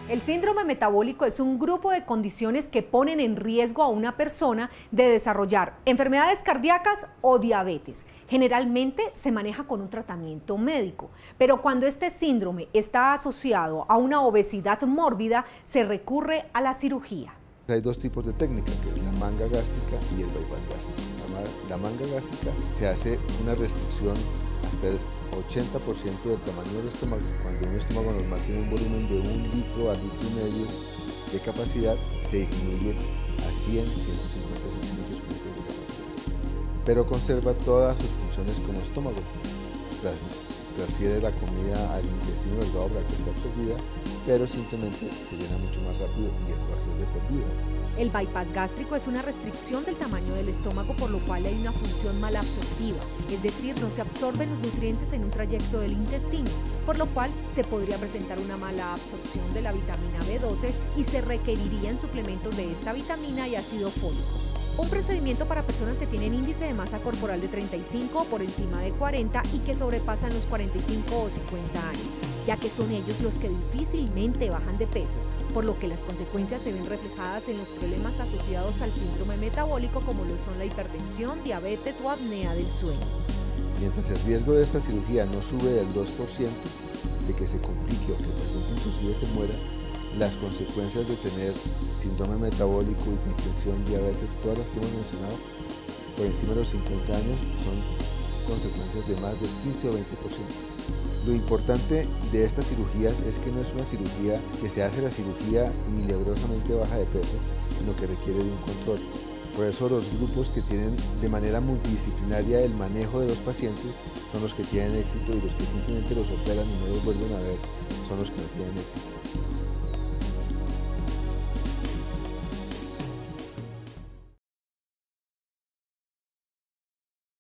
El síndrome metabólico es un grupo de condiciones que ponen en riesgo a una persona de desarrollar enfermedades cardíacas o diabetes. Generalmente se maneja con un tratamiento médico, pero cuando este síndrome está asociado a una obesidad mórbida, se recurre a la cirugía. Hay dos tipos de técnica, que es la manga gástrica y el bypass gástrico. La manga gástrica se hace una restricción hasta el 80% del tamaño del estómago. Cuando un estómago normal tiene un volumen de 1 litro a litro y medio de capacidad, se disminuye a 100, 150 centímetros cúbicos de capacidad. Pero conserva todas sus funciones como estómago. Transfiere la comida al intestino delgado para que sea absorbida, pero simplemente se llena mucho más rápido y es fácil de por vida. El bypass gástrico es una restricción del tamaño del estómago, por lo cual hay una función malabsortiva, es decir, no se absorben los nutrientes en un trayecto del intestino, por lo cual se podría presentar una mala absorción de la vitamina B12 y se requerirían suplementos de esta vitamina y ácido fólico. Un procedimiento para personas que tienen índice de masa corporal de 35 o por encima de 40 y que sobrepasan los 45 o 50 años, ya que son ellos los que difícilmente bajan de peso, por lo que las consecuencias se ven reflejadas en los problemas asociados al síndrome metabólico, como lo son la hipertensión, diabetes o apnea del sueño. Mientras el riesgo de esta cirugía no sube del 2% de que se complique o que el paciente inclusive se muera, las consecuencias de tener síndrome metabólico, hipertensión, diabetes, todas las que hemos mencionado, por encima de los 50 años, son consecuencias de más del 15 o 20%. Lo importante de estas cirugías es que no es una cirugía que se hace la cirugía y milagrosamente baja de peso, sino que requiere de un control. Por eso los grupos que tienen de manera multidisciplinaria el manejo de los pacientes son los que tienen éxito, y los que simplemente los operan y no los vuelven a ver son los que no tienen éxito.